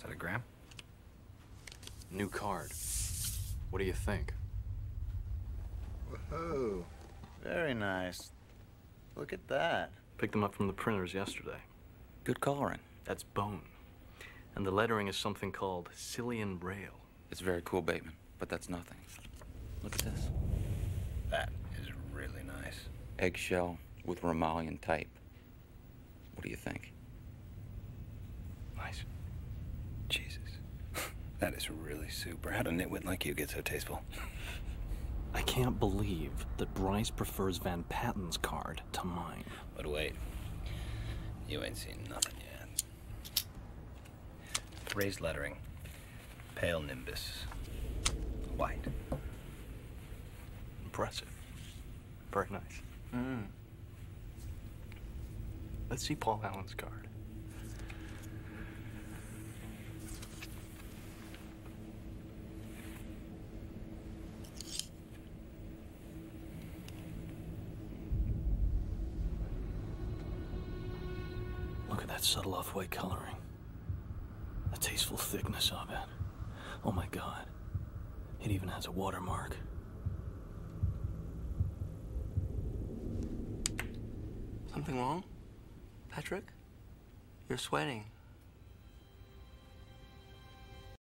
that a gram? New card. What do you think? Whoa. Very nice. Look at that. Picked them up from the printers yesterday. Good coloring. That's bone. And the lettering is something called Silian Rail. It's very cool, Bateman, but that's nothing. Look at this. That is really nice. Eggshell with Romalian type. What do you think? Nice. Jesus. That is really super. How'd a nitwit like you get so tasteful? I can't believe that Bryce prefers Van Patten's card to mine. But wait. You ain't seen nothing yet. Raised lettering. Pale nimbus. White. Impressive. Very nice. Mm. Let's see Paul Allen's card. Look at that subtle off-white coloring. The tasteful thickness of it. Oh my God. It even has a watermark. Something wrong? Patrick? You're sweating.